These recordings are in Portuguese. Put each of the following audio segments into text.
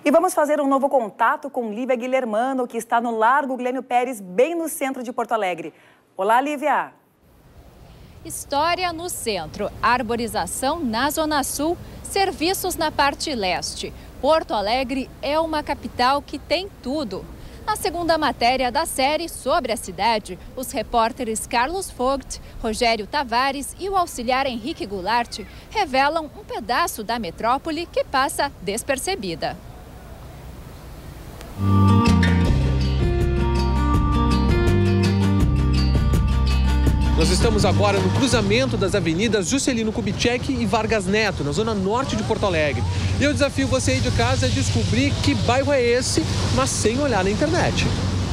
E vamos fazer um novo contato com Lívia Guilhermano, que está no Largo Glênio Pérez, bem no centro de Porto Alegre. Olá, Lívia. História no centro, arborização na Zona Sul, serviços na parte leste. Porto Alegre é uma capital que tem tudo. Na segunda matéria da série sobre a cidade, os repórteres Carlos Vogt, Rogério Tavares e o auxiliar Henrique Goulart revelam um pedaço da metrópole que passa despercebida. Nós estamos agora no cruzamento das avenidas Juscelino Kubitschek e Vargas Neto, na zona norte de Porto Alegre. E eu desafio você aí de casa a descobrir que bairro é esse, mas sem olhar na internet.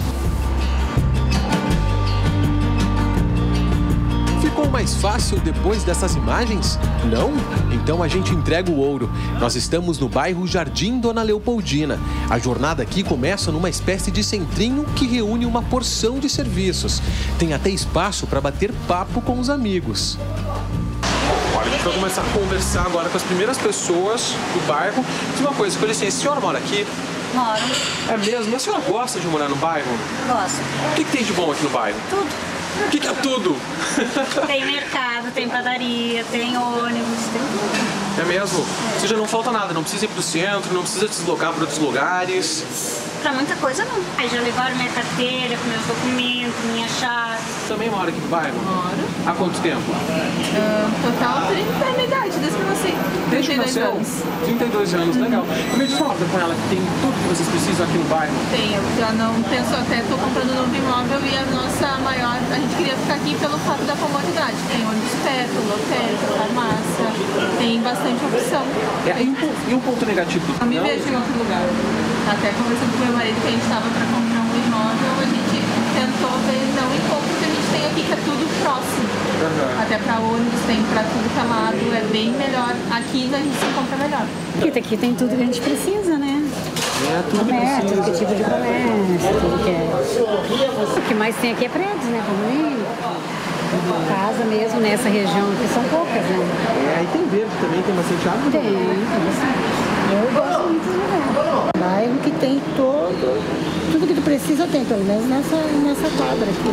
Ficou mais fácil depois dessas imagens? Não? Então a gente entrega o ouro. Nós estamos no bairro Jardim Dona Leopoldina. A jornada aqui começa numa espécie de centrinho que reúne uma porção de serviços. Tem até espaço para bater papo com os amigos. Olha, a gente vai começar a conversar agora com as primeiras pessoas do bairro. Diz uma coisa, com licença, a senhora mora aqui? Moro. É mesmo? A senhora gosta de morar no bairro? Gosto. O que tem de bom aqui no bairro? Tudo. O que é tudo? Tem mercado, tem padaria, tem ônibus, tem tudo. É mesmo? Ou seja, não falta nada, não precisa ir pro centro, não precisa deslocar para outros lugares. Pra muita coisa não. Aí já levaram minha carteira, com meus documentos, minha chave. Também mora aqui no bairro? Moro. Há quanto tempo? Total 30 anos de idade, desde que eu nasci. Desde que 32 nasceu? anos. 32 anos, legal. E me diz uma coisa com ela, que tem tudo que vocês precisam aqui no bairro. Tem, eu já não penso, até estou comprando um novo imóvel e a nossa maior, a gente queria ficar aqui pelo fato da comodidade. Tem ônibus perto, lotérica, farmácia, tem bastante opção. E um ponto negativo? Eu me vejo em outro lugar. Até conversando com meu marido que a gente estava para comprar um imóvel, a gente tentou ver, não encontra o que a gente tem aqui, que é tudo próximo. Uhum. Até para ônibus, tem para tudo que é lado, é bem melhor. Aqui a gente se encontra melhor. Aqui tem tudo que a gente precisa, né? Tudo que precisa. Tudo que tipo de comércio, tudo que é... O que mais tem aqui é prédios, né? Condomínio. Casa mesmo, nessa região aqui são poucas, né? Aí tem verde também, tem bastante árvore? Tem bastante. Eu gosto muito do lugar. Bairro que tem tudo que tu precisa tem, pelo menos nessa quadra aqui.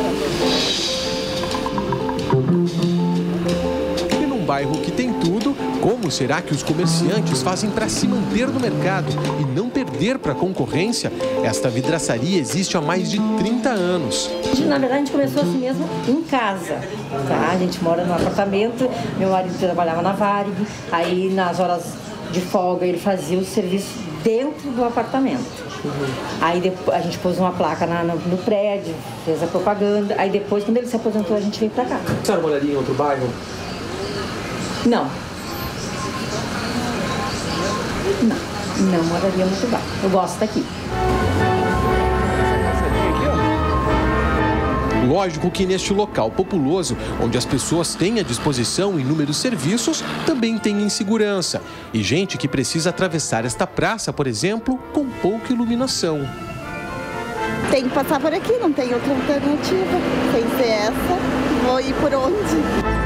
E num bairro que tem tudo, como será que os comerciantes fazem para se manter no mercado e não perder para a concorrência? Esta vidraçaria existe há mais de 30 anos. Na verdade, a gente começou assim mesmo em casa, tá? A gente mora num apartamento, meu marido trabalhava na Varig, aí nas horas de folga ele fazia o serviço dentro do apartamento. Aí depois, a gente pôs uma placa no prédio, fez a propaganda, aí depois, quando ele se aposentou, a gente veio pra cá. A senhora moraria em outro bairro? Não. Não moraria em outro bairro. Eu gosto daqui. Lógico que neste local populoso, onde as pessoas têm à disposição inúmeros serviços, também tem insegurança. E gente que precisa atravessar esta praça, por exemplo, com pouca iluminação. Tem que passar por aqui, não tem outra alternativa. Sem ser essa, vou ir por onde?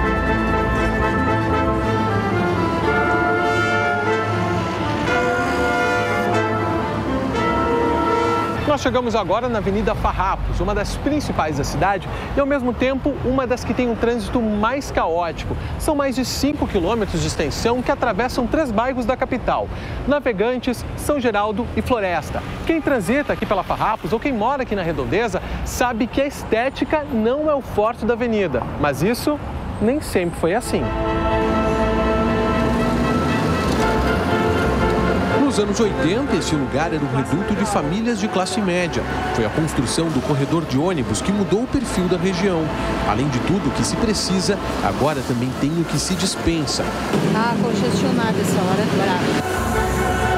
Nós chegamos agora na Avenida Farrapos, uma das principais da cidade e, ao mesmo tempo, uma das que tem um trânsito mais caótico. São mais de 5 quilômetros de extensão que atravessam 3 bairros da capital: Navegantes, São Geraldo e Floresta. Quem transita aqui pela Farrapos ou quem mora aqui na Redondeza sabe que a estética não é o forte da avenida, mas isso nem sempre foi assim. Nos anos 80, esse lugar era um reduto de famílias de classe média. Foi a construção do corredor de ônibus que mudou o perfil da região. Além de tudo o que se precisa, agora também tem o que se dispensa. Congestionada essa hora, brava.